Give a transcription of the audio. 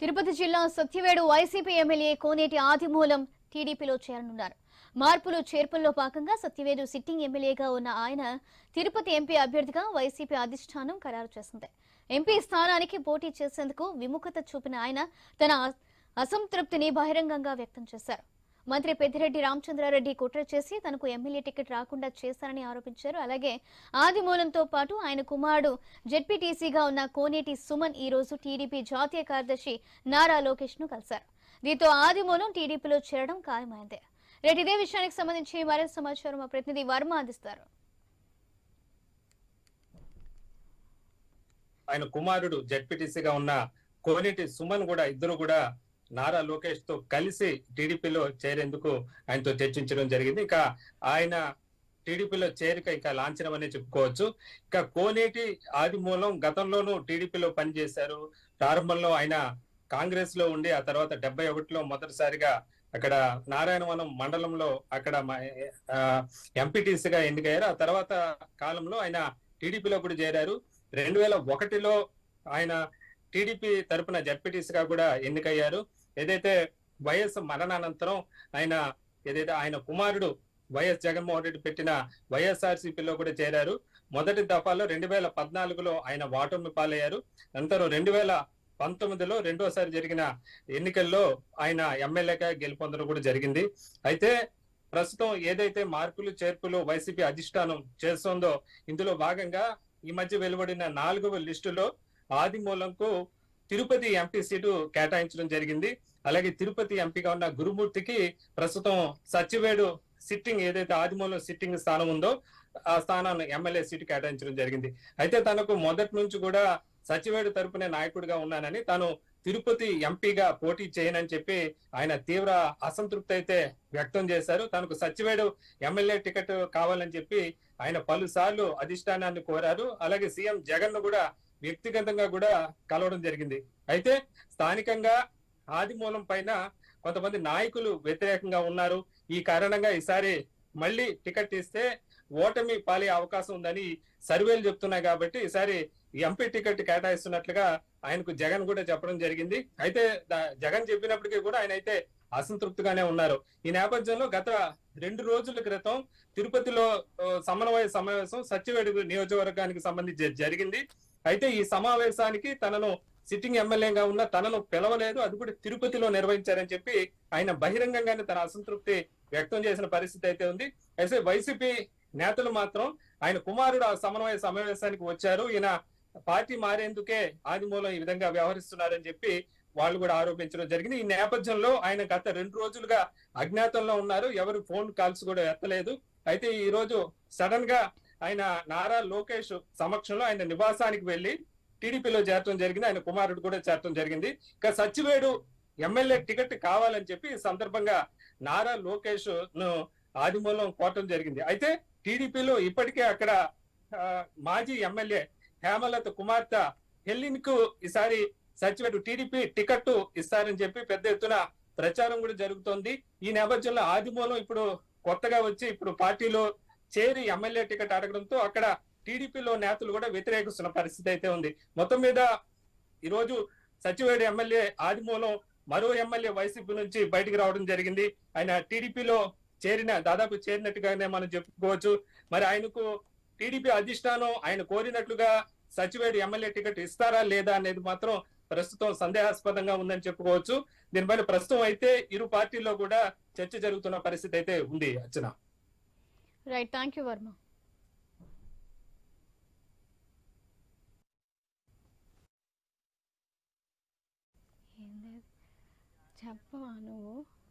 తిరుపతి జిల్లా Satyavedu YCP MLA Koneti Adimulam టీడీపీలో చేరనున్నారు. మార్పులు చేర్పుల్లో భాగంగా సత్యవేడు సిట్టింగ్ ఎమ్మెల్యేగా ఉన్న ఆయన తిరుపతి ఎంపీ అభ్యర్థిగా వైసీపీ అధిష్టానం ఖరారు చేసింది. ఎంపీ స్థానానికి పోటీ చేసేందుకు విముఖత చూపిన ఆయన తన అసంతృప్తిని బహిరంగంగా వ్యక్తం చేశారు. మంత్రి పెద్దిరెడ్డి రామచంద్రారెడ్డి కుట్ర చేసి తనకు ఎమ్మెల్యే టికెట్ రాకుండా చేశారని ఆరోపించారు. అలాగే ఆదిమూలంతో పాటు ఆయన కుమారుడు జెడ్పీటీసీగా ఉన్న కోనేటి సుమన్ ఈ రోజు టీడీపీ జాతీయ కార్యదర్శి నారా లోకేష్ ను కలిశారు. దీంతో ఆదిమూలం టీడీపీలో చేరడం ఖాయమైంది. రేపు ఇదే విషయానికి సంబంధించి మరింత సమాచారం మా ప్రతినిధి వర్మ అందిస్తారు. ఆయన కుమారుడు జెడ్పీటీసీగా ఉన్న కోనేటి సుమన్ కూడా ఇద్దరు కూడా నారా లోకేష్ తో కలిసి టీడీపీలో చేరేందుకు ఆయనతో చర్చించడం జరిగింది. ఇక ఆయన టీడీపీలో చేరిక ఇక లాంఛనం అనే చెప్పుకోవచ్చు. ఇక కోనేటి ఆదిమూలం గతంలోనూ టీడీపీలో పనిచేశారు. ప్రారంభంలో ఆయన కాంగ్రెస్ లో ఉండి ఆ తర్వాత 71లో మొదటిసారిగా అక్కడ నారాయణవనం మండలంలో అక్కడ ఎంపీటీసీగా ఎన్నికయ్యారు. ఆ తర్వాత కాలంలో ఆయన టీడీపీలో కూడా చేరారు. 2001లో ఆయన టీడీపీ తరపున జెడ్పీటీసీగా కూడా ఎన్నికయ్యారు. ఏదైతే వైఎస్ మరణానంతరం ఆయన కుమారుడు వైఎస్ జగన్మోహన్ రెడ్డి పెట్టిన వైఎస్ఆర్సీపీలో కూడా చేరారు. మొదటి దఫాలో 2014లో ఆయన ఓటమి పాలయ్యారు. అనంతరం 2019లో రెండోసారి జరిగిన ఎన్నికల్లో ఆయన ఎమ్మెల్యేగా గెలుపొందడం కూడా జరిగింది. అయితే ప్రస్తుతం ఏదైతే మార్పులు చేర్పులు వైసీపీ అధిష్టానం చేస్తుందో ఇందులో భాగంగా ఈ మధ్య వెలువడిన 4వ లిస్టులో ఆదిమూలంకు తిరుపతి ఎంపీ సీటు కేటాయించడం జరిగింది. అలాగే తిరుపతి ఎంపీగా ఉన్న గురుమూర్తికి ప్రస్తుతం సత్యవేడు సిట్టింగ్ ఏదైతే ఆదిమూలం సిట్టింగ్ స్థానం ఉందో ఆ స్థానాన్ని ఎమ్మెల్యే సీటు కేటాయించడం జరిగింది. అయితే తనకు మొదటి నుంచి కూడా సత్యవేడు తరపునే నాయకుడిగా ఉన్నానని, తాను తిరుపతి ఎంపీగా పోటీ చేయనని చెప్పి ఆయన తీవ్ర అసంతృప్తి అయితే వ్యక్తం చేశారు. తనకు సత్యవేడు ఎమ్మెల్యే టికెట్ కావాలని చెప్పి ఆయన పలుసార్లు అధిష్టానాన్ని కోరారు. అలాగే సీఎం జగన్ ను కూడా వ్యక్తిగతంగా కూడా కలవడం జరిగింది. అయితే స్థానికంగా ఆదిమూలం పైన కొంతమంది నాయకులు వ్యతిరేకంగా ఉన్నారు. ఈ కారణంగా ఈసారి మళ్ళీ టికెట్ ఇస్తే ఓటమి పాలే అవకాశం ఉందని సర్వేలు చెప్తున్నాయి. కాబట్టి ఈసారి ఎంపీ టికెట్ కేటాయిస్తున్నట్లుగా ఆయనకు జగన్ కూడా చెప్పడం జరిగింది. అయితే జగన్ చెప్పినప్పటికీ కూడా ఆయన అయితే అసంతృప్తిగానే ఉన్నారు. ఈ నేపథ్యంలో గత 2 రోజుల క్రితం తిరుపతిలో సమన్వయ సమావేశం సత్యవేడు నియోజకవర్గానికి సంబంధించి జరిగింది. అయితే ఈ సమావేశానికి తనను సిట్టింగ్ ఎమ్మెల్యేగా ఉన్న తనను పిలవలేదు, అది కూడా తిరుపతిలో నిర్వహించారని చెప్పి ఆయన బహిరంగంగానే తన అసంతృప్తి వ్యక్తం చేసిన పరిస్థితి అయితే ఉంది. అయితే వైసీపీ నేతలు మాత్రం ఆయన కుమారుడు ఆ సమన్వయ సమావేశానికి వచ్చారు, ఈయన పార్టీ మారేందుకే ఆదిమూలం ఈ విధంగా వ్యవహరిస్తున్నారని చెప్పి వాళ్ళు కూడా ఆరోపించడం జరిగింది. ఈ నేపథ్యంలో ఆయన గత 2 రోజులుగా అజ్ఞాతంలో ఉన్నారు. ఎవరు ఫోన్ కాల్స్ కూడా ఎత్తలేదు. అయితే ఈ రోజు సడన్ గా ఆయన నారా లోకేష్ సమక్షంలో ఆయన నివాసానికి వెళ్లి టీడీపీలో చేరటం జరిగింది. ఆయన కుమారుడు కూడా చేరటం జరిగింది. ఇక సత్యవేడు ఎమ్మెల్యే టికెట్ కావాలని చెప్పి ఈ సందర్భంగా నారా లోకేష్ ను ఆదిమూలం కోరటం జరిగింది. అయితే టీడీపీలో ఇప్పటికే అక్కడ మాజీ ఎమ్మెల్యే హేమలత కుమార్తె హెలిన్ కు ఈసారి సత్యవేడు టీడీపీ టికెట్ ఇస్తారని చెప్పి పెద్ద ఎత్తున ప్రచారం కూడా జరుగుతోంది. ఈ నేపథ్యంలో ఆదిమూలం ఇప్పుడు కొత్తగా వచ్చి ఇప్పుడు పార్టీలో చేరి ఎమ్మెల్యే టికెట్ అడగడంతో అక్కడ టీడీపీలో నేతలు కూడా వ్యతిరేకిస్తున్న పరిస్థితి అయితే ఉంది. మొత్తం మీద ఈరోజు సత్యవేడు ఎమ్మెల్యే ఆదిమూలం మరో ఎమ్మెల్యే వైసీపీ నుంచి బయటికి రావడం జరిగింది. ఆయన టీడీపీలో దాదాపు చేరినట్టుగానే మనం చెప్పుకోవచ్చు. మరి ఆయనకు టీడీపీ అధిష్టానం ఆయన కోరినట్లుగా సత్యవేడు ఎమ్మెల్యే టికెట్ ఇస్తారా లేదా అనేది మాత్రం ప్రస్తుతం సందేహాస్పదంగా ఉందని చెప్పుకోవచ్చు. దీనిపైన ప్రస్తుతం అయితే ఇరు పార్టీల్లో కూడా చర్చ జరుగుతున్న పరిస్థితి అయితే ఉంది. Archana. Right, thank you Varma. చెప్పవా నువ్వు?